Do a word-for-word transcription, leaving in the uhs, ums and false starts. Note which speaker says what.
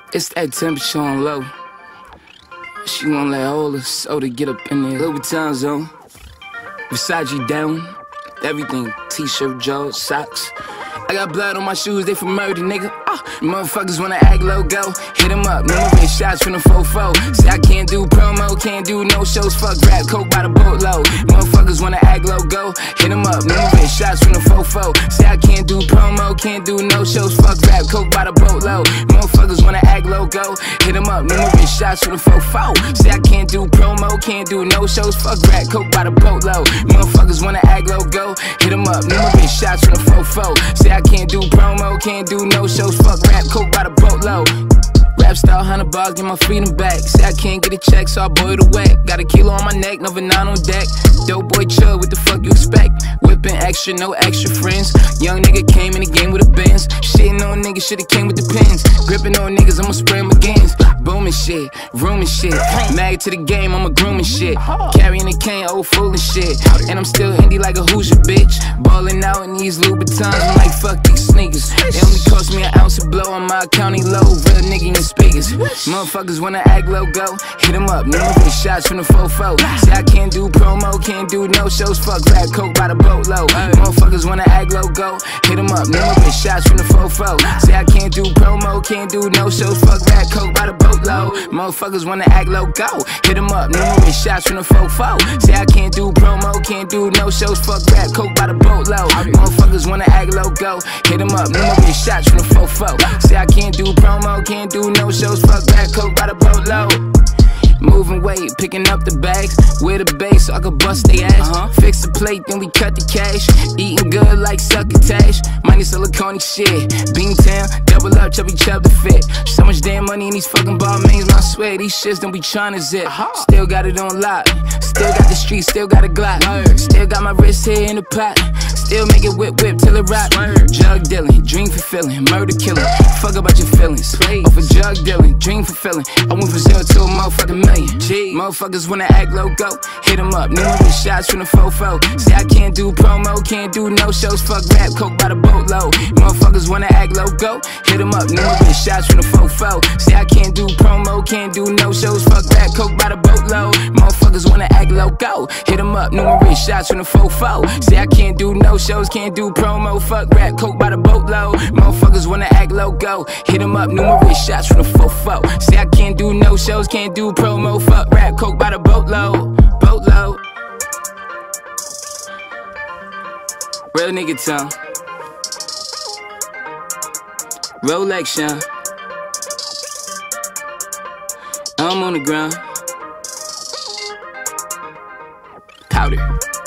Speaker 1: It's that temperature on low. She won't let all the soda get up in there. Louis Vuitton zone. Versace down. Everything. T-shirt, jaws, socks. I got blood on my shoes, they for murder, nigga. Ah, motherfuckers wanna act logo. Hit them up, moving shots from the fofo. Say I can't do promo, can't do no shows. Fuck rap, coke by the boatload. Motherfuckers wanna act logo. Hit them up, moving shots from the fofo. Say I can't do promo, can't do no shows. Fuck rap, coke by the boatload. Motherfuckers wanna act logo. Hit them up, moving shots from the fofo. Say I can't do promo, can't do no shows. Fuck rap, coke by the boatload. Motherfuckers wanna act logo. Hit them up, moving shots from the fofo. Say I can't do promo, can't do no shows. Fuck rap, coke by the boatload. Rap style, hundred bars, get my freedom back. Say I can't get a check, so I boil the whack. Got a kilo on my neck, no nine on deck. Dope boy chill, what the fuck you expect? Whipping extra, no extra friends. Young nigga came in the game with a Benz. Shitting on niggas, should've came with the pins. Gripping on niggas, I'ma spray them again. Booming shit, rooming shit. Mad to the game, I'm a grooming shit. Carrying a cane, old fool and shit. And I'm still indie like a Hoosier bitch. Ballin' out in these Louboutins, I'm like fuck these sneakers. They only cost me an ounce of blow on my county low. Real nigga in speakers. Motherfuckers wanna act logo. Hit them up, no moving shots from the fofo. Say I can't do promo, can't do no shows. Fuck rap, coke by the boatload. Motherfuckers wanna act logo. Hit them up, no moving shots from the fofo. Say I can't do promo, can't do no shows. Fuck rap, coke by the boatload. Motherfuckers wanna act logo. Hit them up, no moving shots from the fofo. Say I can't do promo, can't do no shows. Fuck rap, coke by the boatload. Motherfuckers wanna act logo. Hit them up, no moving shots from the fofo. Say I can't do promo, can't do no shows. Fuck rap, coke by the boatload. Moving weight, picking up the bags. With a base so I could bust they ass. uh-huh. Fix the plate, then we cut the cash. Eating good like succotash. Minus silicone shit. Beantown, double up, chubby chub to fit. So much damn money in these fucking ball mains. I swear these shits don't be trying to zip. uh-huh. Still got it on lock. Still got the street, still got a Glock. Still got my wrist here in the pot. Still make it whip whip till it rock. Drug dealing, dream fulfilling, murder killing. Fuck about your feelings. Over drug dealing, dream fulfilling. I went from zero to a motherfucking million. G. Motherfuckers wanna act logo. Hit them up, no moving shots from the fofo. Say I can't do promo, can't do no shows. Fuck rap, coke by the boatload. Motherfuckers wanna act logo. Hit them up, no moving shots from the fofo. Say I can't do promo, can't do no shows. Fuck rap, coke by the boatload. Motherfuckers wanna act logo. Hit them up, no moving shots from the fofo. Say I can't do no shows, can't do promo. Fuck rap, coke by the boatload. Motherfuckers wanna act logo. Hit them up, numerous shots from the fofo. Say I can't do no shows, can't do promo. Fuck rap, coke by the boatload. Boatload. Real nigga tongue. Rolex shine. I'm on the ground. Powder.